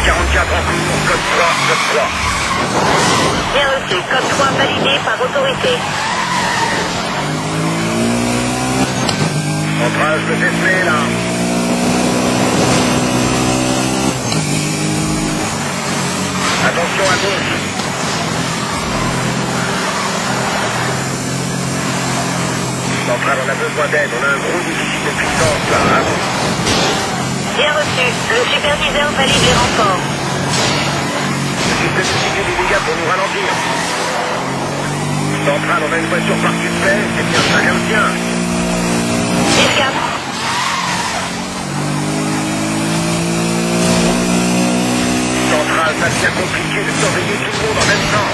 44 en cours, code 3, code 3. Bien reçu. Code 3 validé par autorité. Centrale, je me décèle là. Attention à gauche. Centrale, on a besoin d'aide. On a un gros déficit de puissance là. À vous. Bien reçu. Le superviseur valide les renforts. Le système de sécurité des dégâts pour nous ralentir. Centrale, on a une voiture par suspect. C'est bien, chacun le tien. 10-4. Centrale, ça devient compliqué de surveiller tout le monde en même temps.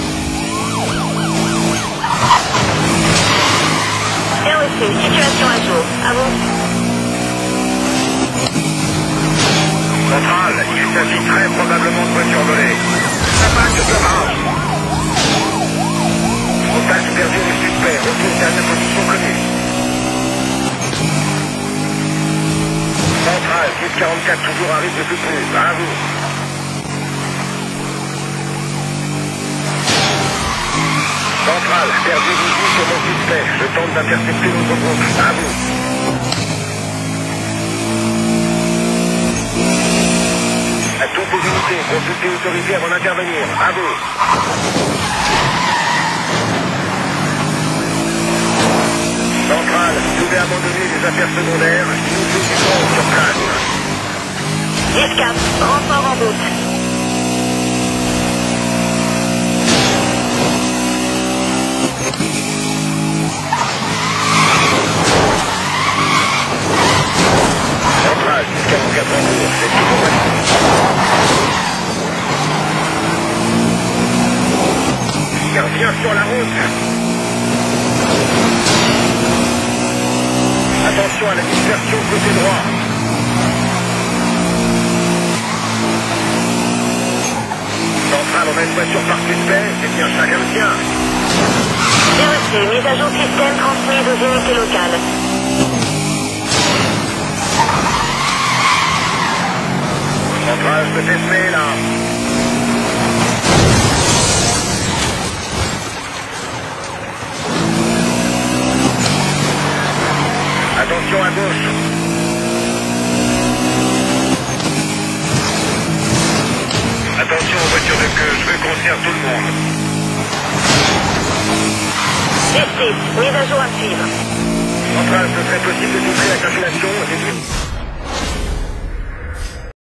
Bien reçu. Situation à jour. À vous. Centrale, il s'agit très probablement de voiture volée. Ça passe de barrage. Contact perdu le suspect. Retour dernière position connue. Centrale, 1044 toujours arrive de plus plus. À vous. Centrale, perdu visu sur mon suspect. Je tente d'intercepter notre groupe. À vous. À toutes les unités, consultez l'autorité avant d'intervenir. À vous. Centrale, vous devez abandonner les affaires secondaires. Il nous faut du monde sur place. 10-4. Renfort en route. Centrale, 1044 en cours. C'est toujours validé. Il revient sur la route. Attention à la dispersion côté droit. Centrale, on a une voiture par suspect. C'est bien, chacun le tien. Bien reçu. Mise à jour système transmise aux unités locales. Centrale, je peux tester là. Attention à gauche. Attention aux voitures de queue, je veux qu'on serre tout le monde. 10-6. Mise à jour à suivre. Centrale, ce serait possible de doubler la calculation et